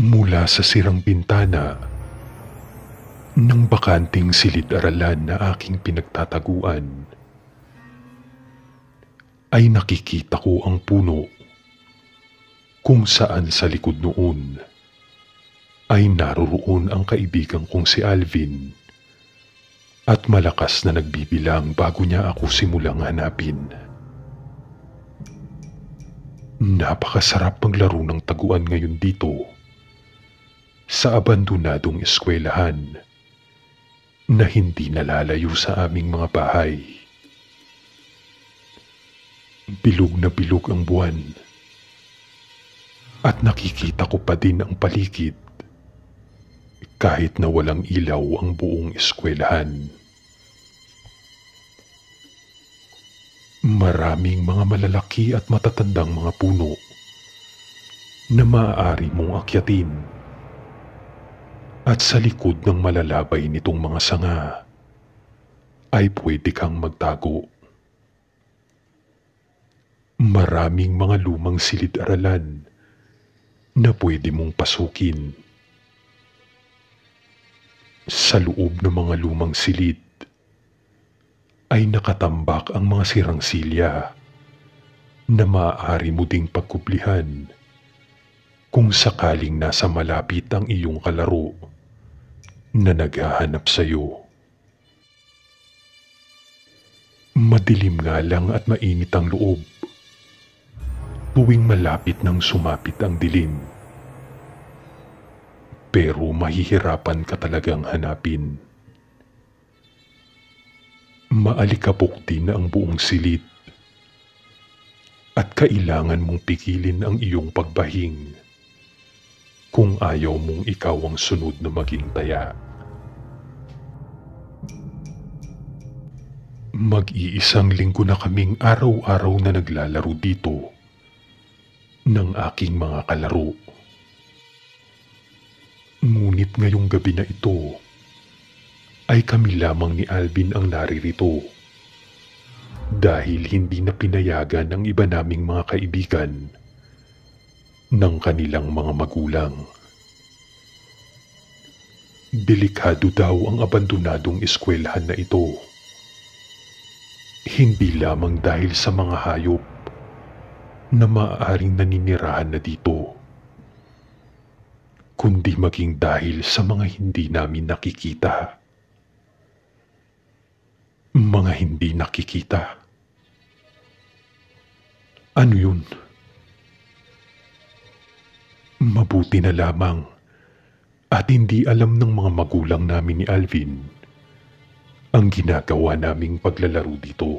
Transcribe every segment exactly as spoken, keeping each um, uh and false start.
Mula sa sirang bintana ng bakanting silid-aralan na aking pinagtataguan, ay nakikita ko ang puno kung saan sa likod noon ay naroroon ang kaibigan kong si Alvin at malakas na nagbibilang bago niya ako simulang hanapin. Napakasarap maglaro ng taguan ngayon dito sa abandonadong eskwelahan na hindi nalalayo sa aming mga bahay. Bilog na bilog ang buwan at nakikita ko pa din ang paligid kahit na walang ilaw ang buong eskwelahan. Maraming mga malalaki at matatandang mga puno na maaari mong akyatin. At sa likod ng malalabay nitong mga sanga ay pwede kang magtago. Maraming mga lumang silid-aralan na pwede mong pasukin. Sa loob ng mga lumang silid ay nakatambak ang mga sirang silya na maaari mo ding pagkublihan kung sakaling nasa malapit ang iyong kalaro na naghahanap sa iyo. Madilim nga lang at mainit ang loob tuwing malapit nang sumapit ang dilim. Pero mahihirapan ka talagang hanapin. Maalikabok din ang buong silid at kailangan mong pigilin ang iyong pagbahing kung ayaw mong ikaw ang sunod na maging taya. Mag-iisang linggo na kaming araw-araw na naglalaro dito ng aking mga kalaro. Ngunit ngayong gabi na ito ay kami lamang ni Alvin ang naririto dahil hindi na pinayagan ng iba naming mga kaibigan ng kanilang mga magulang. Delikado daw ang abandonadong eskwelahan na ito. Hindi lamang dahil sa mga hayop na maaaring naninirahan na dito, kundi maging dahil sa mga hindi namin nakikita. Mga hindi nakikita. Ano yun? Mabuti na lamang at hindi alam ng mga magulang namin ni Alvin ang ginagawa naming paglalaro dito.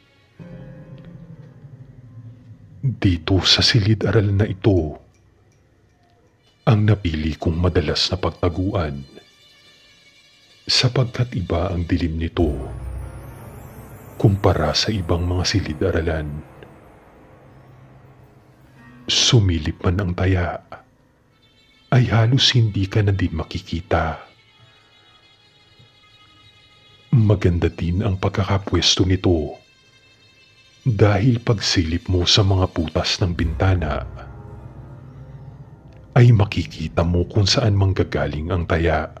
Dito sa silid-aral na ito, ang napili kong madalas na pagtaguan sapagkat iba ang dilim nito kumpara sa ibang mga silid-aralan. Sumilip man ang taya, ay halos hindi ka na din makikita. Maganda din ang pagkakapwesto nito dahil pagsilip mo sa mga butas ng bintana ay makikita mo kung saan manggagaling ang taya.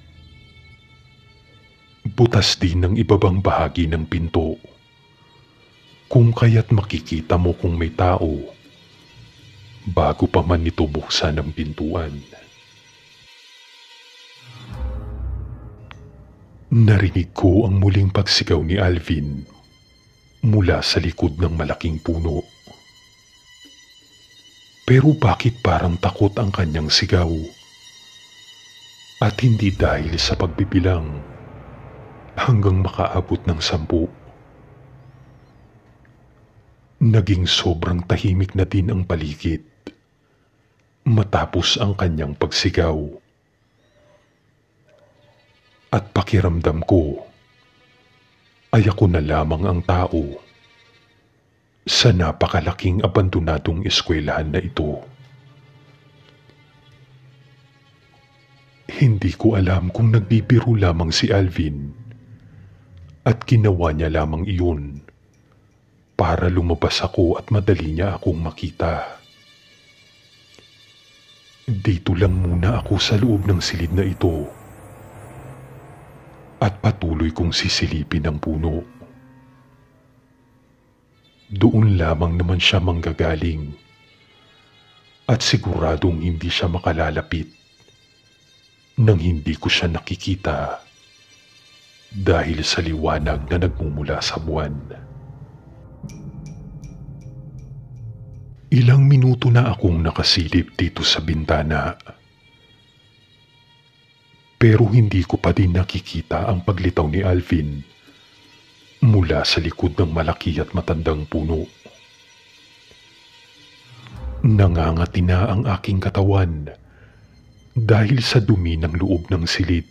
Butas din ang ibabang bahagi ng pinto kung kaya't makikita mo kung may tao bago pa man nito buksan ang pintuan. Narinig ko ang muling pagsigaw ni Alvin mula sa likod ng malaking puno. Pero bakit parang takot ang kanyang sigaw? At hindi dahil sa pagbibilang hanggang makaabot ng sampu. Naging sobrang tahimik na din ang paligid matapos ang kanyang pagsigaw. At pakiramdam ko ay ako na lamang ang tao sa napakalaking abandonadong eskwelahan na ito. Hindi ko alam kung nagbibiro lamang si Alvin at ginawa niya lamang iyon para lumabas ako at madali niya akong makita. Dito lang muna ako sa loob ng silid na ito at patuloy kong sisilipin ang puno. Doon lamang naman siya manggagaling at siguradong hindi siya makalalapit nang hindi ko siya nakikita dahil sa liwanag na nagmumula sa buwan. Ilang minuto na akong nakasilip dito sa bintana. Pero hindi ko pa din nakikita ang paglitaw ni Alvin mula sa likod ng malaki at matandang puno. Nangangati na ang aking katawan dahil sa dumi ng loob ng silid.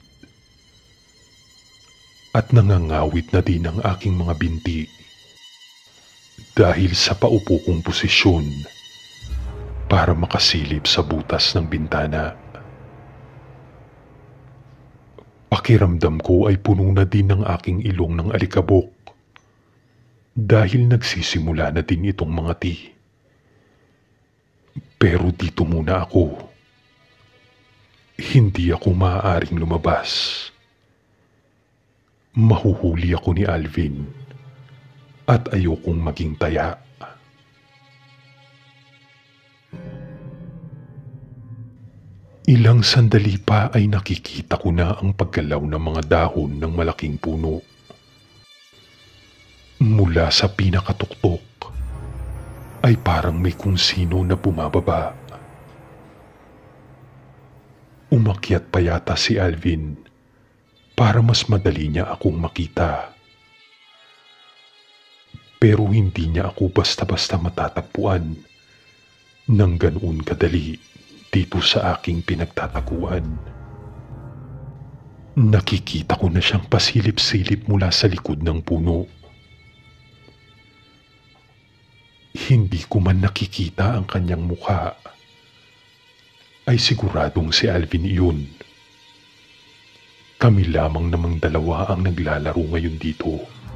At nangangawit na din ang aking mga binti dahil sa paupo kong posisyon para makasilip sa butas ng bintana. Pakiramdam ko ay puno na din ng aking ilong ng alikabok dahil nagsisimula na din itong mangati. Pero dito muna ako. Hindi ako maaaring lumabas. Mahuhuli ako ni Alvin at ayokong maging taya. Ilang sandali pa ay nakikita ko na ang paggalaw ng mga dahon ng malaking puno. Mula sa pinakatuktok ay parang may kung sino na bumababa. Umakyat pa yata si Alvin para mas madali niya akong makita. Pero hindi niya ako basta-basta matatagpuan nang ganoon kadali dito sa aking pinagtataguan. Nakikita ko na siyang pasilip-silip mula sa likod ng puno. Hindi ko man nakikita ang kanyang mukha, ay siguradong si Alvin iyon. Kami lamang namang dalawa ang naglalaro ngayon dito.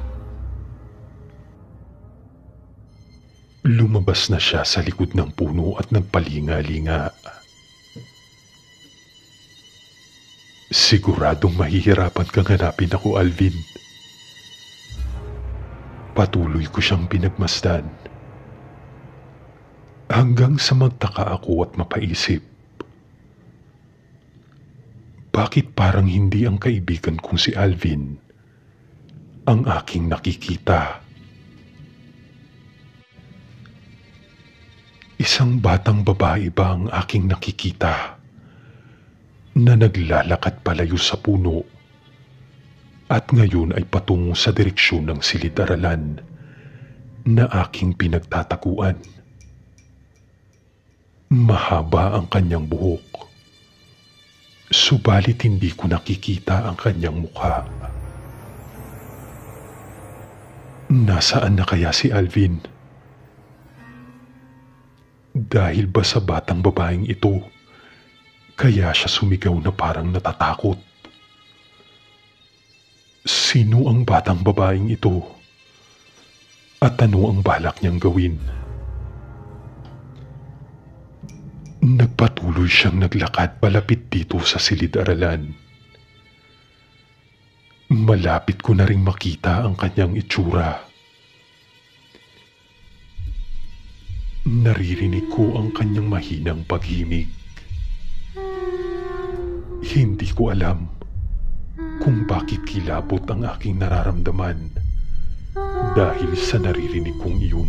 Lumabas na siya sa likod ng puno at nagpalinga-linga. Siguradong mahihirapan kang hanapin ako, Alvin. Patuloy ko siyang pinagmasdan. Hanggang sa magtaka ako at mapaisip. Bakit parang hindi ang kaibigan kong si Alvin ang aking nakikita? Isang batang babae ba ang aking nakikita na naglalakad palayo sa puno at ngayon ay patungo sa direksyon ng silid-aralan na aking pinagtataguan? Mahaba ang kanyang buhok, subalit hindi ko nakikita ang kanyang mukha. Nasaan na kaya si Alvin? Dahil ba sa batang babaeng ito, kaya siya sumigaw na parang natatakot? Sino ang batang babaeng ito? At ano ang balak niyang gawin? Nagpatuloy siyang naglakad palapit dito sa silid-aralan. Malapit ko na ring makita ang kanyang itsura. Naririnig ko ang kanyang mahinang paghimig. Hindi ko alam kung bakit kilabot ang aking nararamdaman dahil sa naririnig kong iyon.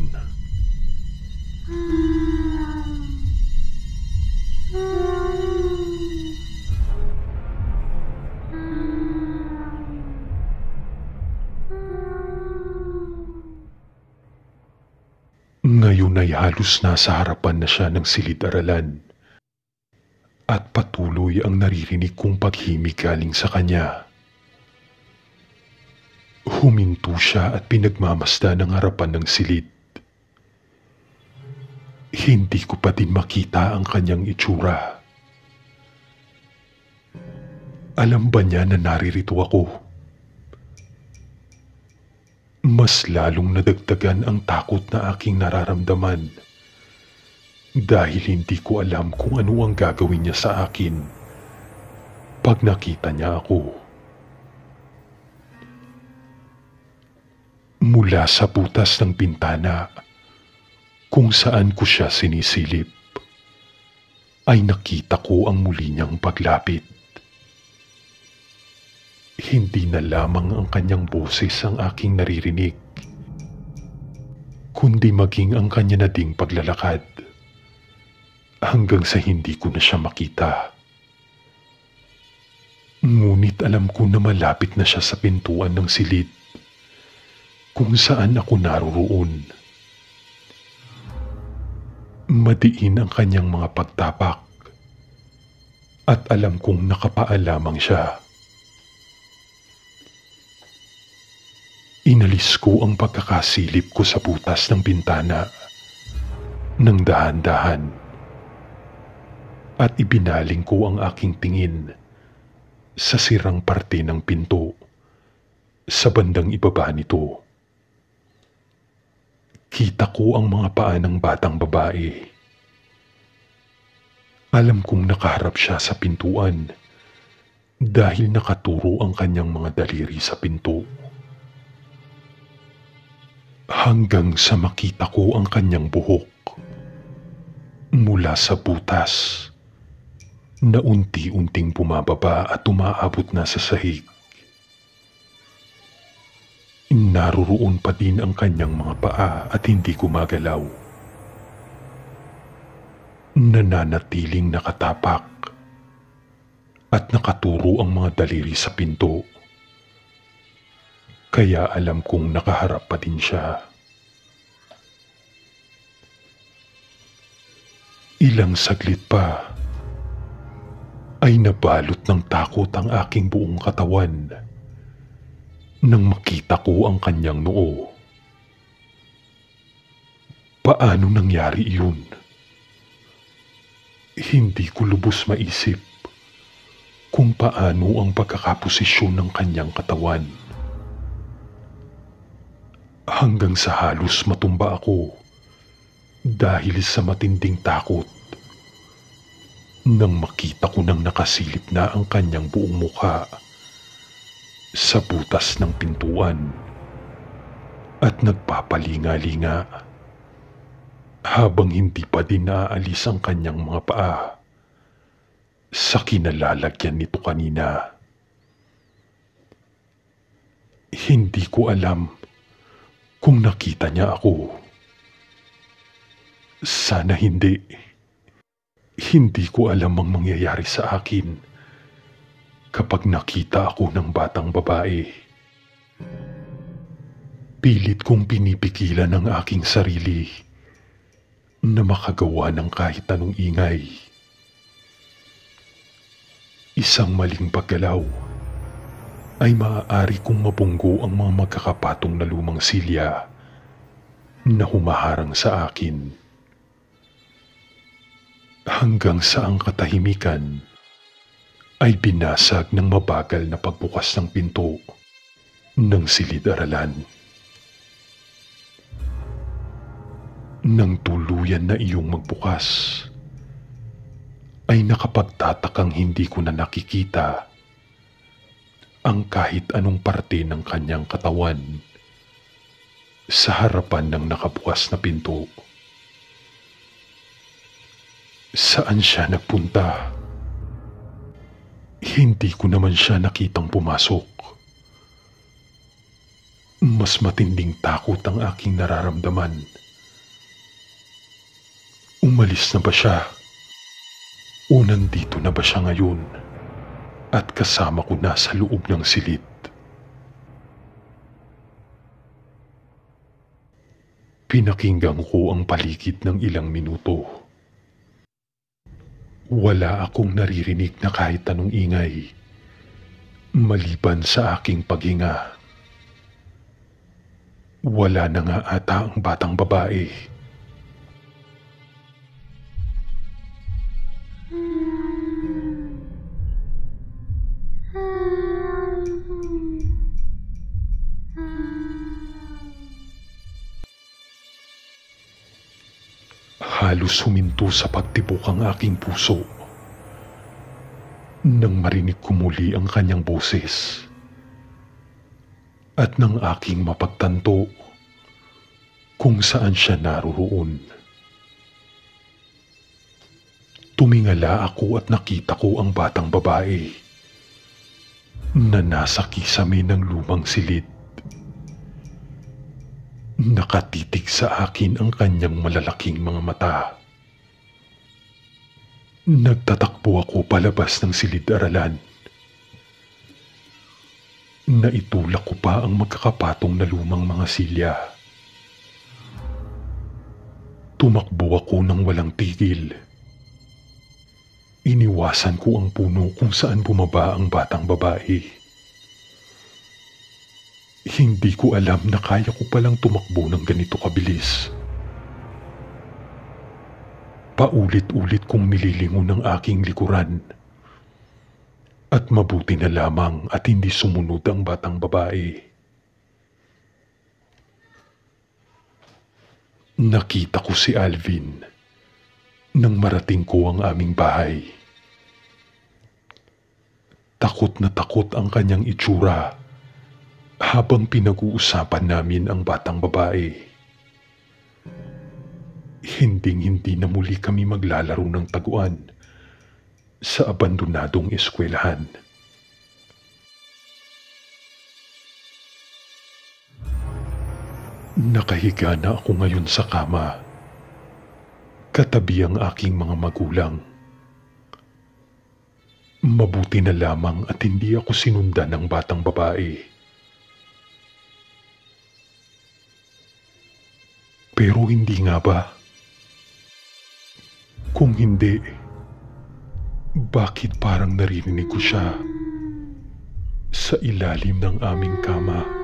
Ngayon ay halos nasa harapan na siya ng silid-aralan at patuloy ang naririnig kong paghimig galing sa kanya. Huminto siya at pinagmamasdan ang harapan ng silid. Hindi ko pa din makita ang kanyang itsura. Alam ba niya na naririto ako? Mas lalong nadagdagan ang takot na aking nararamdaman dahil hindi ko alam kung ano ang gagawin niya sa akin pag nakita niya ako. Mula sa butas ng bintana kung saan ko siya sinisilip, ay nakita ko ang muli niyang paglapit. Hindi na lamang ang kanyang boses ang aking naririnig, kundi maging ang kanya na ding paglalakad, hanggang sa hindi ko na siya makita. Ngunit alam ko na malapit na siya sa pintuan ng silid kung saan ako naroroon. Madiin ang kanyang mga pagtapak at alam kong nakapaa lamang siya. Inalis ko ang pagkakasilip ko sa butas ng bintana ng dahan-dahan at ibinaling ko ang aking tingin sa sirang parte ng pinto sa bandang ibaba nito. Kita ko ang mga paa ng batang babae. Alam kong nakaharap siya sa pintuan dahil nakaturo ang kanyang mga daliri sa pinto. Hanggang sa makita ko ang kanyang buhok mula sa butas na unti-unting bumababa at umaabot na sa sahig. Naroroon pa din ang kanyang mga paa at hindi gumagalaw. Nananatiling nakatapak at nakaturo ang mga daliri sa pinto. Kaya alam kong nakaharap pa din siya. Ilang saglit pa ay nabalot ng takot ang aking buong katawan nang makita ko ang kanyang noo. Paano nangyari iyon? Hindi ko lubos maisip kung paano ang pagkakaposisyon ng kanyang katawan. Hanggang sa halos matumba ako dahil sa matinding takot nang makita ko nang nakasilip na ang kanyang buong mukha sa butas ng pintuan at nagpapalinga-linga habang hindi pa din naaalis ang kanyang mga paa sa kinalalagyan nito kanina. Hindi ko alam kung nakita niya ako. Sana hindi. Hindi ko alam ang mangyayari sa akin kapag nakita ako ng batang babae. Pilit kong pinipigilan ang aking sarili na makagawa ng kahit anong ingay. Isang maling paggalaw ay maaari kong mabunggo ang mga magkakapatong na lumang silya na humaharang sa akin. Hanggang sa ang katahimikan ay binasag ng mabagal na pagbukas ng pinto ng silid-aralan. Nang tuluyan na iyong magbukas, ay nakapagtatakang hindi ko na nakikita ang kahit anong parte ng kanyang katawan sa harapan ng nakabukas na pinto. Saan siya nagpunta? Hindi ko naman siya nakitang pumasok. Mas matinding takot ang aking nararamdaman. Umalis na ba siya? O nandito na ba siya ngayon? At kasama ko na sa loob ng silid? Pinakinggan ko ang paligid ng ilang minuto. Wala akong naririnig na kahit anong ingay, maliban sa aking paghinga. Wala na nga ata ang batang babae. halos huminto sa pagtibok ang aking puso nang marinig ko muli ang kanyang boses at nang aking mapagtanto kung saan siya naroroon. Tumingala ako at nakita ko ang batang babae na nasa kisame ng lumang silid. Nakatitig sa akin ang kanyang malalaking mga mata. Nagtatakbo ako palabas ng silid-aralan. Naitulak ko pa ang magkakapatong na lumang mga silya. Tumakbo ako ng walang tigil. Iniwasan ko ang puno kung saan bumaba ang batang babae. Hindi ko alam na kaya ko palang tumakbo ng ganito kabilis. Paulit-ulit kong nililingon ang aking likuran. At mabuti na lamang at hindi sumunod ang batang babae. Nakita ko si Alvin nang marating ko ang aming bahay. Takot na takot ang kanyang itsura habang pinag-uusapan namin ang batang babae. Hinding-hindi na muli kami maglalaro ng taguan sa abandonadong eskwelahan. Nakahiga na ako ngayon sa kama, katabi ang aking mga magulang. Mabuti na lamang at hindi ako sinundan ng batang babae. Pero hindi nga ba? Kung hindi, bakit parang naririnig ko siya sa ilalim ng aming kama?